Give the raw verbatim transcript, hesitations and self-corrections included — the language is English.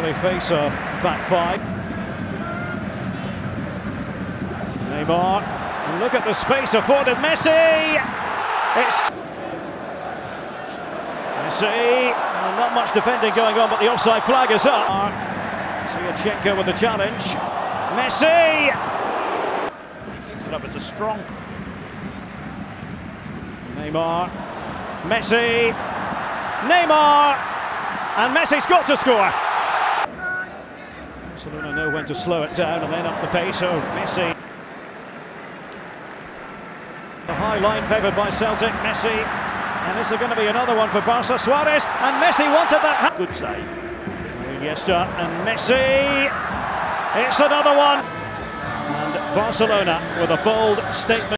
they face a back five. Neymar, and look at the space afforded Messi. It's Messi, well, not much defending going on, but the offside flag is up. Zinchenko with the challenge. Messi! Picks it up as a strong. Neymar. Messi. Neymar! And Messi's got to score. Barcelona know when to slow it down and then up the pace. Oh, Messi. The high line favoured by Celtic. Messi. And is there going to be another one for Barca? Suarez. And Messi wanted that. Good save. Iniesta and Messi. It's another one. And Barcelona with a bold statement.